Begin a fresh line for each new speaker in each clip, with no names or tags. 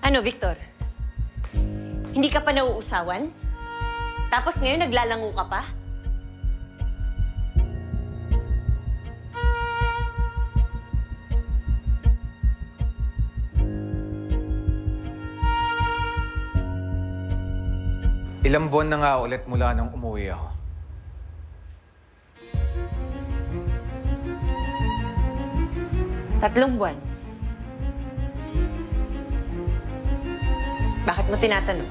Ano, Victor? Hindi ka pa nauusawan? Tapos ngayon naglalango ka pa?
Ilang buwan na nga ulit mula nung umuwi ako.
Tatlong buwan. Bakit mo tinatanong?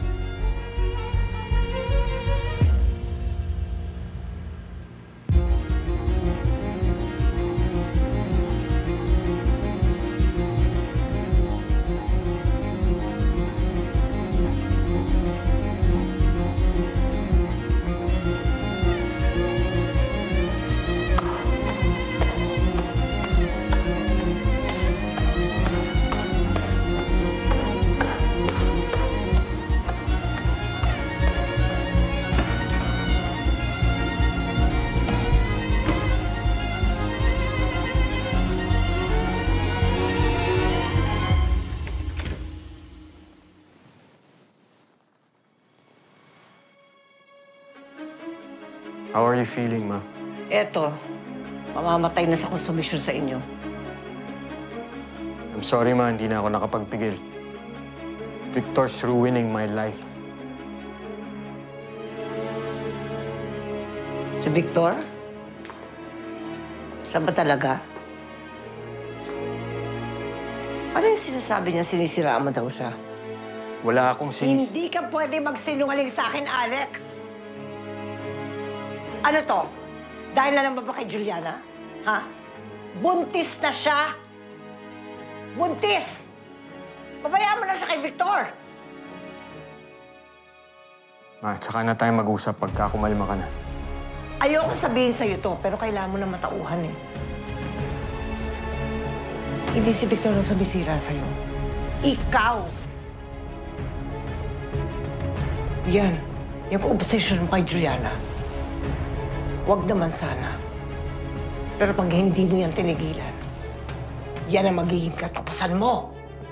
How are you feeling, Ma?
Eto, mamamatay na sa konsumisyon sa inyo.
I'm sorry, Ma. Hindi na ako nakapagpigil. Victor's ruining my life.
Si Victor? Saan ba talaga? Ano yung sinasabi niya? Sinisiraan mo daw siya?
Wala akong
Hindi ka pwede magsinungaling sa akin, Alex! Ano to? Dahil na naman ba kay Juliana? Ha? Buntis na siya! Buntis! Pabayaan mo na siya kay Victor!
Ma, tsaka na tayo mag-usap pagka kumalma ka na.
Ayoko sabihin sa'yo to, pero kailangan mo na matauhan eh. Hindi si Victor ang sumisira sa'yo. Ikaw! Yan. Yung obsession mo kay Juliana. Huwag naman sana. Pero pag hindi mo yan tinigilan, yan ang magiging katapusan mo.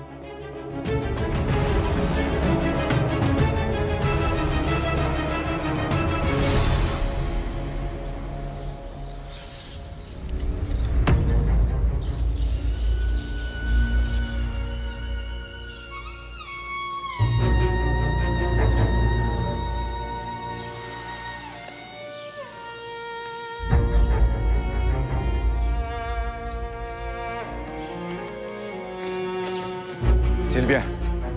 Sylvia.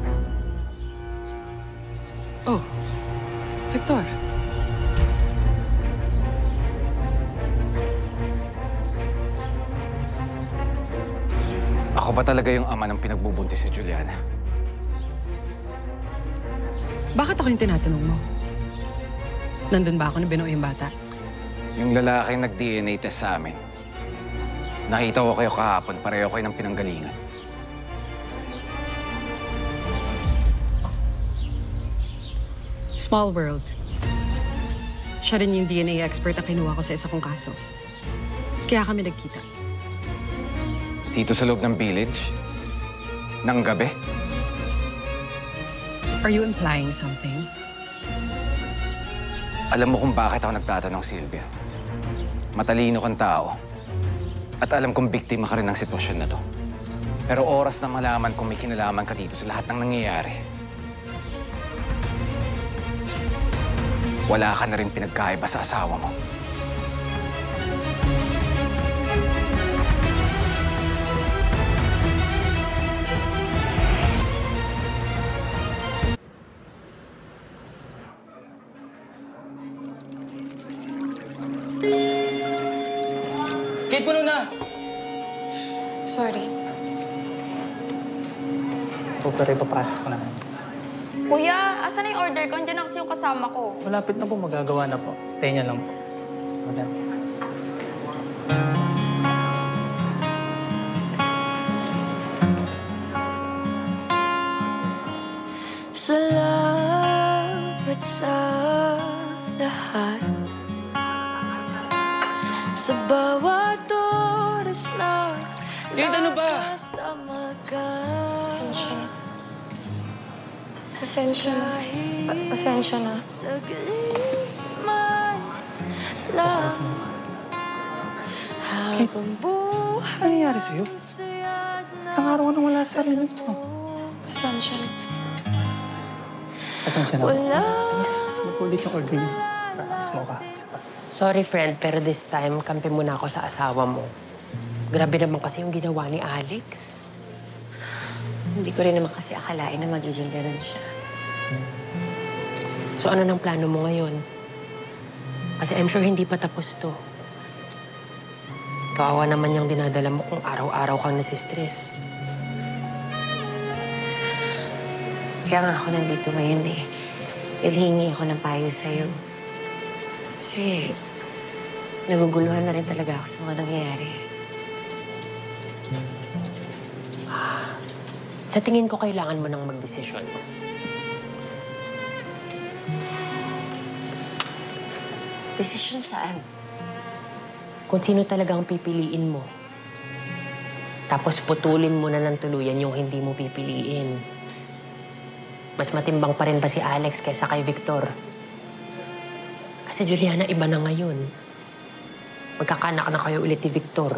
Oh, Victor.
Ako ba talaga yung ama ng pinagbubuntis si Juliana?
Bakit ako yung tinatanong mo? Nandun ba ako na binuo yung bata?
Yung lalaking nag-DNA test sa amin. Nakita ko kayo kahapon, pareho kayo ng pinanggalingan.
Small world. Siya rin yung DNA expert na kinuha ko sa isa kong kaso. Kaya kami nagkita.
Dito sa loob ng village? Nang gabi?
Are you implying something?
Alam mo kung bakit ako nagtatanong, Sylvia. Matalino kang tao. At alam kong biktima ka rin ng sitwasyon na to. Pero oras na malaman kung may kinalaman ka dito sa lahat ng nangyayari. Wala ka na rin pinagkaiba sa asawa mo.
Kate, puno na!
Sorry.
Pero ipapasok ko na.
Kuya, asan na yung order ko? Andiyan na kasi yung kasama ko.
Malapit na po, magagawa na po. Stay niya lang po. Madam.
Salamat sa lahat. Sa bawat oras na
Kate, ano ba?
nakasama ka.
Sensya.
Pasensya na. Pasensya na.
Kate, ano nangyari sa'yo? Ilang araw ka nang wala sa sarili mo.
Pasensya na.
Pasensya na. Miss, mag-ulit yung order niyo. Miss mo ka.
Sorry, friend, pero this time, kampi muna ako sa asawa mo. Grabe naman kasi yung ginawa ni Alex.
Hindi ko rin naman kasi akalain na magiging ganun siya.
So ano nang plano mo ngayon? Kasi I'm sure hindi pa tapos to. Kawawa naman yung dinadala mo kung araw-araw kang nasistress.
Kaya nga ako nandito ngayon eh. Ilhingi ako ng payo sa'yo. Kasi naguguluhan na rin talaga ako sa mga nangyayari.
Sa tingin ko, kailangan mo nang magdesisyon.
Desisyon saan?
Kung sino talagang pipiliin mo. Tapos putulin mo na ng tuluyan yung hindi mo pipiliin. Mas matimbang pa rin ba si Alex kaysa kay Victor? Kasi Juliana, iba na ngayon. Magkakanak na kayo ulit ni Victor.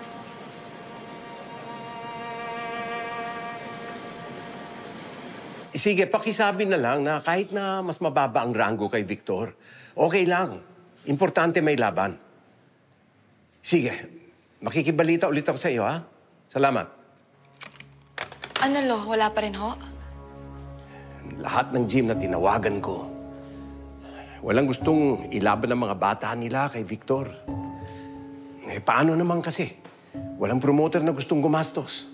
Sige, pakisabi na lang na kahit na mas mababa ang ranggo kay Victor, okay lang. Importante may laban. Sige, makikibalita ulit ako sa iyo, ha? Salamat.
Ano, Lo? Wala pa rin, ho?
Lahat ng gym na tinawagan ko, walang gustong ilaban ng mga bata nila kay Victor. Eh, paano naman kasi? Walang promoter na gustong gumastos.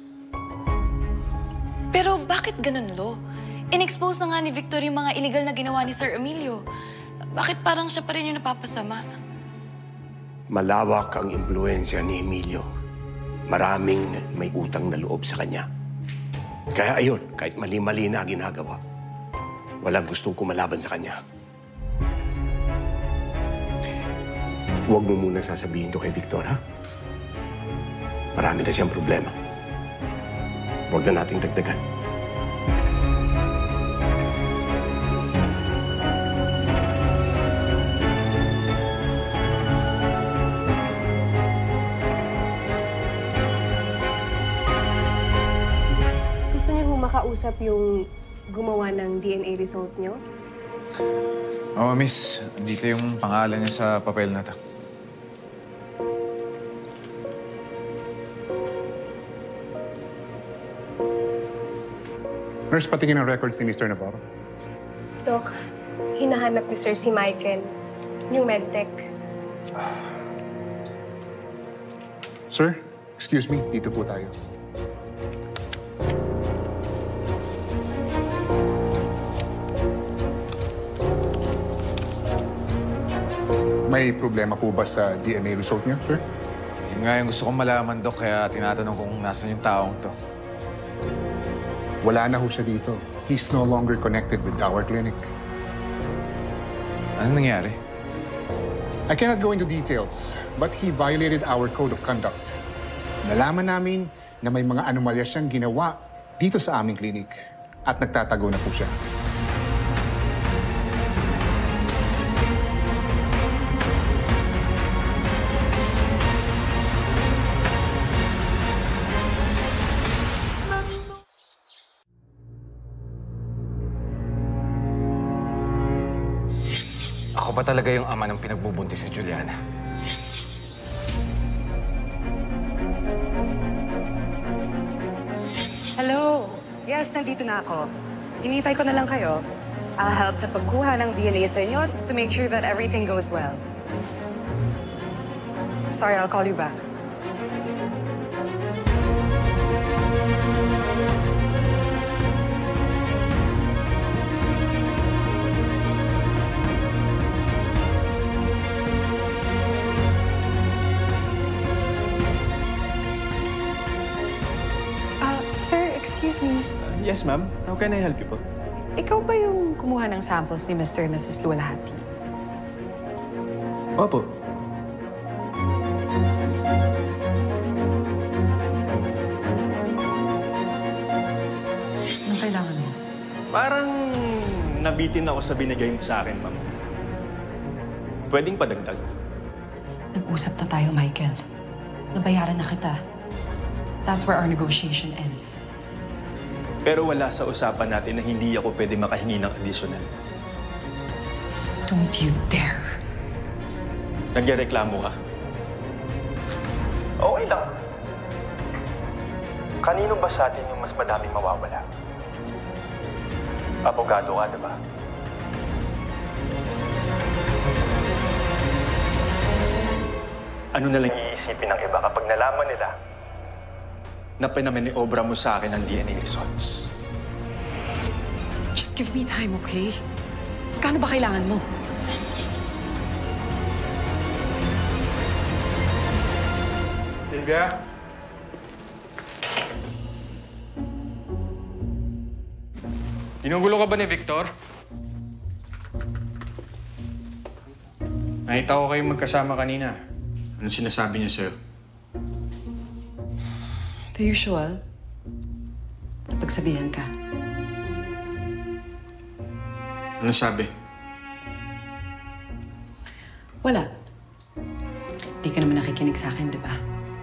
Pero bakit ganun, Lo? In-expose na nga ni Victor yung mga illegal na ginawa ni Sir Emilio. Bakit parang siya pa rin yung napapasama?
Malawak ang impluensya ni Emilio. Maraming may utang na loob sa kanya. Kaya ayun, kahit mali-mali na ginagawa, walang gustong kumalaban sa kanya. Huwag mo munang sasabihin to kay Victor, ha? Marami na siyang problema. Huwag na nating dagdagan.
Gusto niyo ho makausap yung gumawa ng DNA result niyo?
Oo, miss. Dito yung pangalan niya sa papel na to.
Nurse, patingin ang records ni Mr. Navarro.
Doc, hinahanap ni Sir si Michael, yung medtech.
Sir, excuse me, dito po tayo. May problema po ba sa DNA result niyo, sir?
Yun nga yung gusto kong malaman, Dok, kaya tinatanong kung nasan yung taong to.
Wala na ho siya dito. He's no longer connected with our clinic.
Anong nangyari?
I cannot go into details, but he violated our code of conduct. Nalaman namin na may mga anomalya siyang ginawa dito sa aming clinic at nagtatago na po siya.
Ako ba talaga yung ama ng pinagbubuntis ni Juliana?
Hello. Yes, nandito na ako. Hinihintay ko na lang kayo. I'll help sa pagkuha ng DNA sa inyo to make sure that everything goes well. Sorry, I'll call you back.
Sir, excuse me.
Yes, ma'am. How can I help you po?
Ikaw ba yung kumuha ng samples ni Mr. and Mrs. Luwalhati?
Opo. Anong kailangan mo?
Parang
nabitin ako sa binigay mo sa akin, ma'am. Pwedeng padagdag.
Nag-usap na tayo, Michael. Nabayaran na kita. That's where our negotiation ends.
Pero wala sa usapan natin na hindi ako pwede makahingi ng additional.
Don't you dare.
Nagreklamo ka. Okay lang. Kanino ba sa atin yung mas madaming mawawala? Abogado ka, diba? Ano na lang iisipin ng iba kapag nalaman nila na pinamaniobra mo sa akin ang DNA results?
Just give me time, okay? Kano ba kailangan mo?
Sylvia? Ginugulo ka ba ni Victor? Nakita ko kayong magkasama kanina. Ano sinasabi niya sa'yo?
The usual. Napagsabihan ka.
Ano sabi?
Wala. Di ka naman nakikinig sa akin, di ba?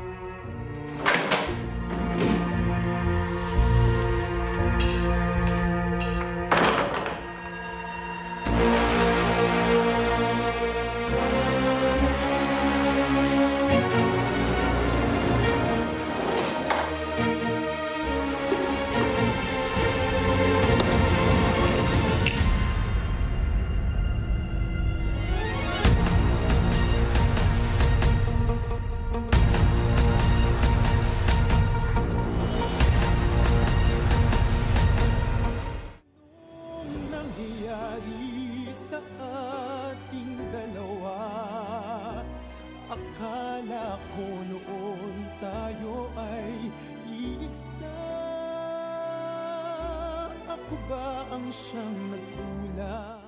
Akala ko noon tayo ay iisa. Ako ba ang siyang nagkulang?